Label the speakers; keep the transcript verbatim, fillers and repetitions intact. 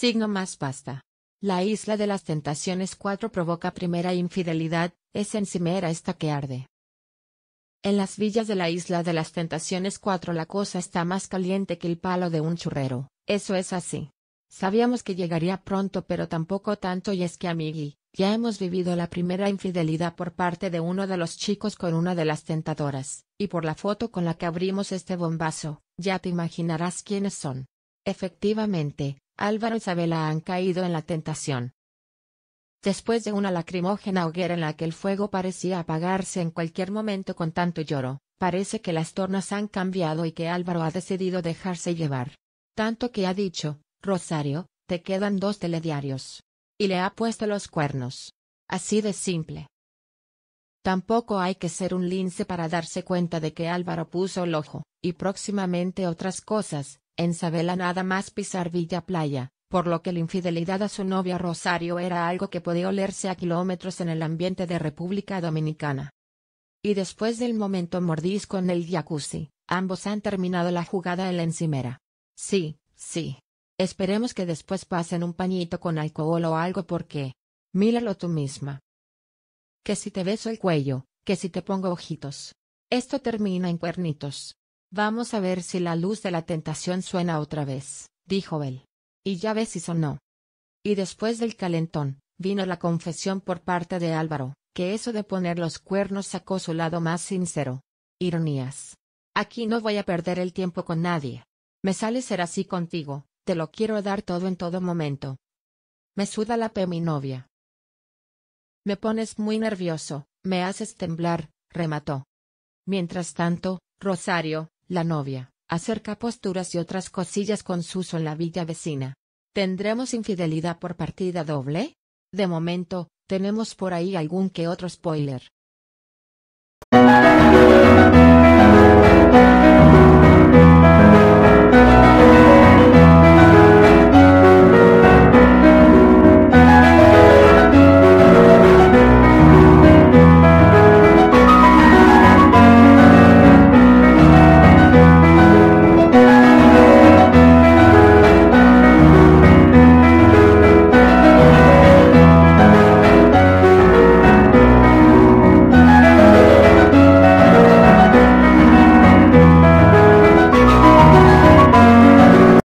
Speaker 1: Signo más basta. La isla de las tentaciones cuatro provoca primera infidelidad, es encimera esta que arde. En las villas de la isla de las tentaciones cuatro la cosa está más caliente que el palo de un churrero, eso es así. Sabíamos que llegaría pronto pero tampoco tanto y es que amigui, ya hemos vivido la primera infidelidad por parte de uno de los chicos con una de las tentadoras, y por la foto con la que abrimos este bombazo, ya te imaginarás quiénes son. Efectivamente, Álvaro y Isabela han caído en la tentación. Después de una lacrimógena hoguera en la que el fuego parecía apagarse en cualquier momento con tanto lloro, parece que las tornas han cambiado y que Álvaro ha decidido dejarse llevar. Tanto que ha dicho, Rosario, te quedan dos telediarios. Y le ha puesto los cuernos. Así de simple. Tampoco hay que ser un lince para darse cuenta de que Álvaro puso el ojo, y próximamente otras cosas, en Isabela nada más pisar Villa Playa, por lo que la infidelidad a su novia Rosario era algo que podía olerse a kilómetros en el ambiente de República Dominicana. Y después del momento mordisco en el jacuzzi, ambos han terminado la jugada en la encimera. Sí, sí. Esperemos que después pasen un pañito con alcohol o algo porque... Míralo tú misma. Que si te beso el cuello, que si te pongo ojitos. Esto termina en cuernitos. Vamos a ver si la luz de la tentación suena otra vez, dijo él. Y ya ves si sonó. Y después del calentón, vino la confesión por parte de Álvaro, que eso de poner los cuernos sacó su lado más sincero. Ironías. Aquí no voy a perder el tiempo con nadie. Me sale ser así contigo. Te lo quiero dar todo en todo momento. Me suda la pe mi novia. Me pones muy nervioso, me haces temblar, remató. Mientras tanto, Rosario, la novia, acerca posturas y otras cosillas con Suso en la villa vecina. ¿Tendremos infidelidad por partida doble? De momento, tenemos por ahí algún que otro spoiler.